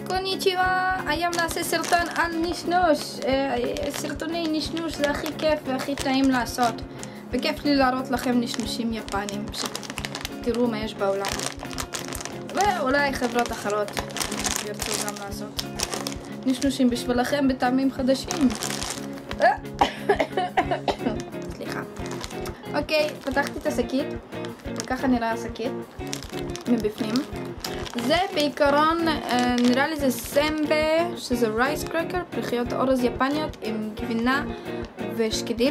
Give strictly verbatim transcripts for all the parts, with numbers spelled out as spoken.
קוניצ'יווה, היום נעשה סרטון על נשנוש. סרטוני נשנוש זה הכי כיף והכי טעים לעשות, וכיף לי להראות לכם נשנושים יפנים, שתראו מה יש בעולם, ואולי חברות אחרות ירצו גם לעשות נשנושים בשבילכם בטעמים חדשים. סליחה. אוקיי, פתחתי את השקית, וככה נראה השקית מבפנים. זה בעיקרון, נראה לי זה סמבה, שזה רייס קרקר, פרחיות אורז יפניות עם גבינה ושקדים,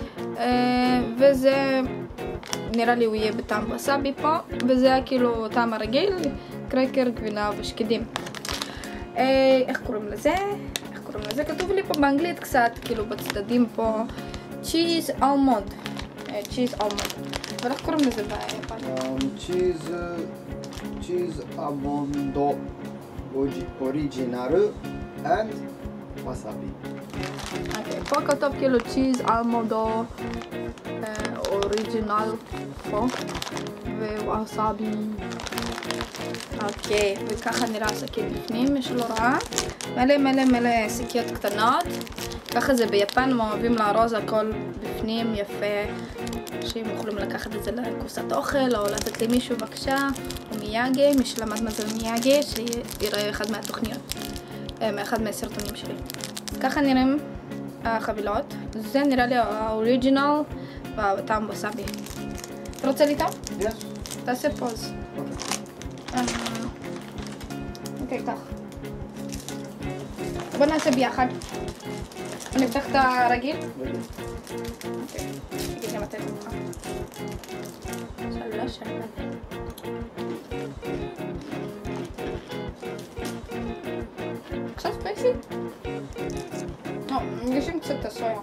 וזה נראה לי הוא יהיה בטעם וסאבי פה, וזה כאילו טעם הרגיל, קרקר, גבינה ושקדים. איך קוראים לזה? איך קוראים לזה? כתוב לי פה באנגלית קצת, כאילו בצדדים פה, צ'יז אלמונד, צ'יז אלמונד. אבל איך קוראים לזה ביפנית? צ'יז cheese almond original and wasabi. אוקיי, פה כתוב כאילו צ'יז אלמונדו אוריג'ינל פה ווואסאבי. אוקיי, וככה נראה השקית בפנים, מי שלא ראה. מלא מלא מלא שקיות קטנות. ככה זה ביפן, הם אוהבים לארוז הכל בפנים יפה, שהם יכולים לקחת את זה לקופסת אוכל או לתת למישהו בבקשה, או מיאגה, מי שלמד מה זה מיאגה, שיראה אחד מהתוכניות, מאחד מהסרטונים שלי. ככה נראים החבילות. זה נראה לי האוריג'ינל בטעם ווסאבי. אתה רוצה לטעום? כן. תעשה פוז. אוקיי, כך. בוא נעשה ביחד. נפתח את הרגיל? רגיל. אוקיי, תגיד גם אתה תמוך. שלוש שנים. קצת ספייסי? לא, מרגישים קצת את הסויה.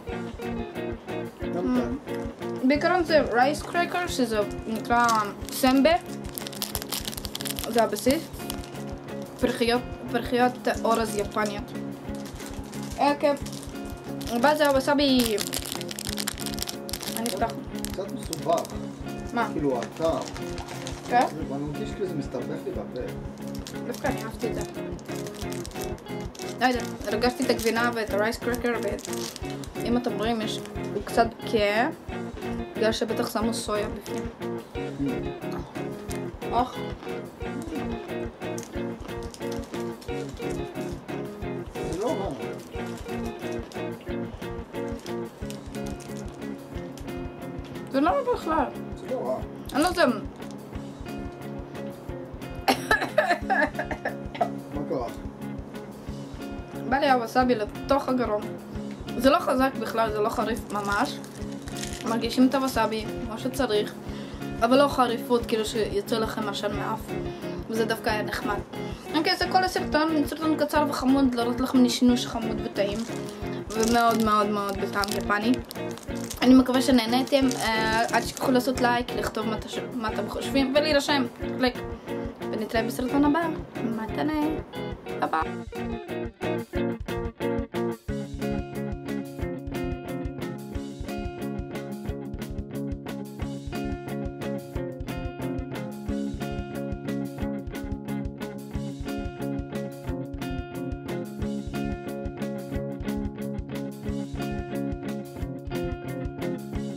בעיקרון זה רייס קרקר, שזה נקרא סמבה. זה הבסיס. פרחיות, פרחיות אורז יפניות. אוקיי. הבא זה הווסאבי. אני אפתח. קצת מסובך. מה? כאילו הטעם. כן? אני מרגיש כאילו זה מסתבך לי בפה. דווקא אני אהבתי את זה. לא יודעת, הרגשתי את הגבינה ואת הרייס קרקר, ואם אתם רואים יש, הוא קצת בקעה, בגלל שבטח שמו סויה בפנים. אוח. זה לא רע. זה לא רע בכלל. זה לא רע. אני לא יודע. מה קרה? בא לי הווסאבי לתוך הגרון. זה לא חזק בכלל, זה לא חריף ממש. מרגישים את הווסאבי כמו שצריך, אבל לא חריפות כאילו שיוצא לכם עשן מאף. וזה דווקא היה נחמד. אוקיי, זה כל הסרטון, סרטון קצר וחמוד, להראות לכם נשנוש חמוד וטעים. ומאוד מאוד מאוד בטעם יפני. אני מקווה שנהניתם. אל תשכחו לעשות לייק, לכתוב מה אתם חושבים ולהירשם. לייק. ונתראה בסרטון הבא. מתנה. ביי ביי.